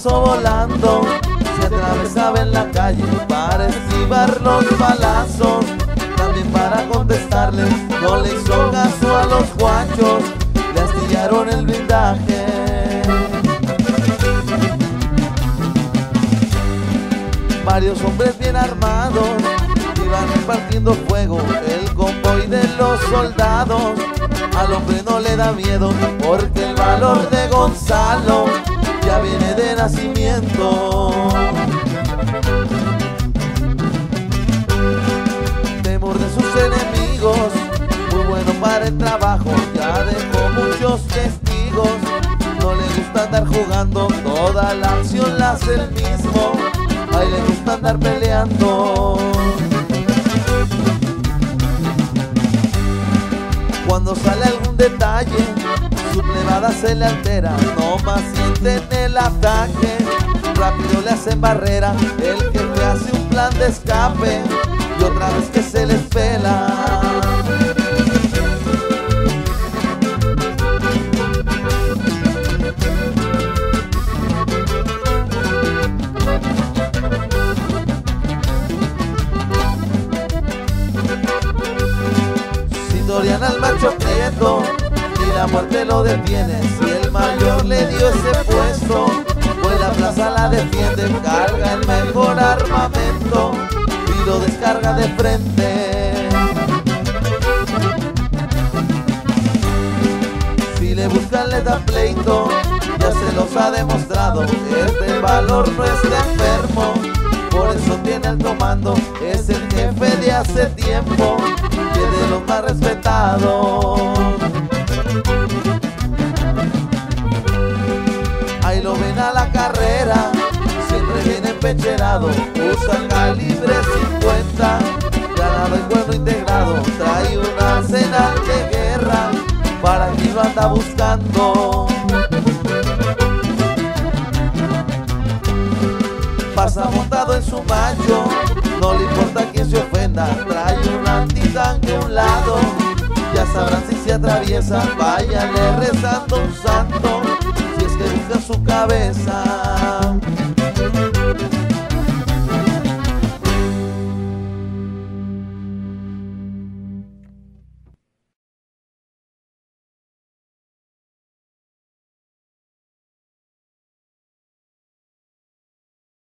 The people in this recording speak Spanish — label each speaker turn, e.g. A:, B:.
A: pasó volando, se atravesaba en la calle para esquivar los balazos, también para contestarles, no le hizo caso a los guachos, le astillaron el blindaje. Varios hombres bien armados iban repartiendo fuego, el convoy de los soldados. Al hombre no le da miedo porque el valor de Gonzalo ya viene de nacimiento. Temor de sus enemigos, muy bueno para el trabajo, ya dejó muchos testigos. No le gusta andar jugando, toda la acción la hace él mismo. A él le gusta andar peleando. Cuando sale algún detalle, su plebada se le altera, no más sienten el ataque, rápido le hacen barrera, el jefe hace un plan de escape y otra vez que se les pela. Dorian al macho prieto, ni la muerte lo detiene. Si el mayor le dio ese puesto, pues la plaza la defiende. Carga el mejor armamento y lo descarga de frente. Si le buscan le dan pleito, ya se los ha demostrado. Este valor no está enfermo, por eso tiene alto mando. Es el jefe de hace tiempo, que de los más respetados. Ahí lo ven a la carrera, siempre viene empecherado, usa calibre 50, ganado y cuerno integrado, trae un arsenal de guerra, para quien lo anda buscando. Pasa montado en su macho, no le importa quién se ofenda, trae un antitanque a un lado, ya sabrán si se atraviesa, váyanle rezando un santo, si es que busca su cabeza.